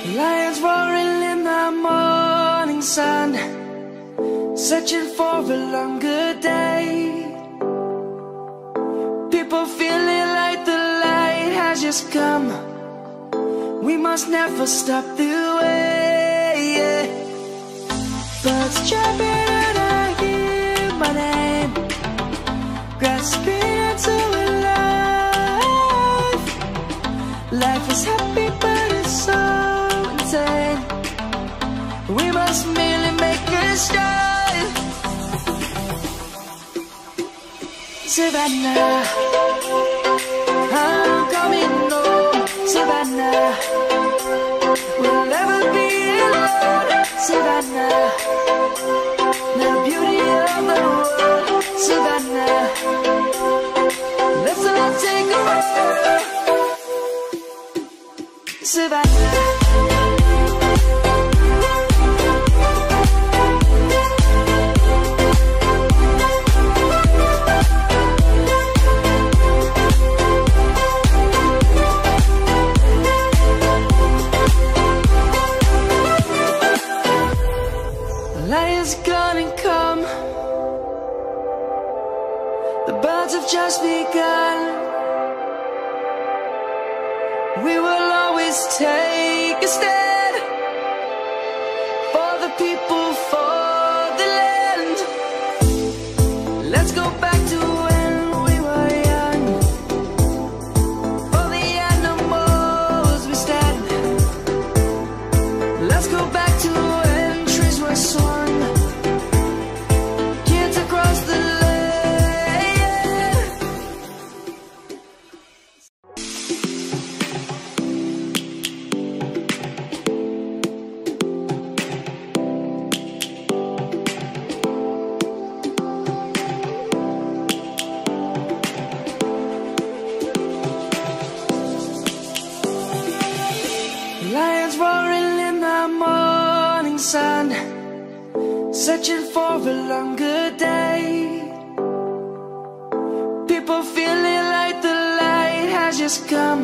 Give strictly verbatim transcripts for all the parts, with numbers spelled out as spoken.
Lions roaring in the morning sun, searching for a longer day. People feeling like the light has just come. We must never stop the way, yeah. Birds chirping and I hear my name, grasping into a life. Life is happy but it's so insane. We must merely make a start. Savannah, I'm coming home. Savannah, we'll never be alone. Savannah, the beauty of the world. Savannah, let's all take a walk. Savannah. Lion's gonna come. The birds have just begun. We will always take a stand for the people, for the land. Let's go back to when we were young. For the animals we stand. Let's go back to when trees were swung. Lions roaring in the morning sun, searching for a longer day. People feeling like the light has just come.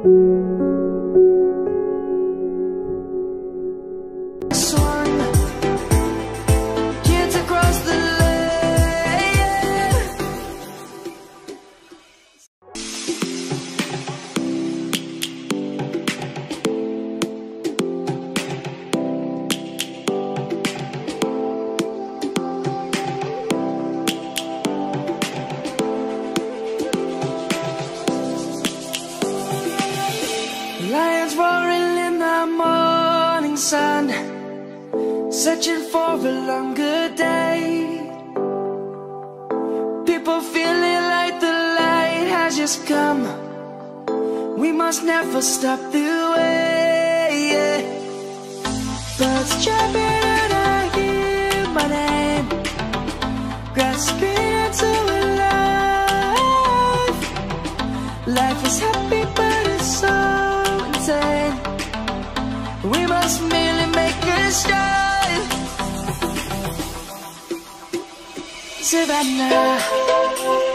Lions roaring in the morning sun, searching for a longer day. People feeling like the light has just come. We must never stop the way. Birds chirping and I hear my name, grasping into a life. Life is happy but it's so insane. We must merely make a start. Savannah,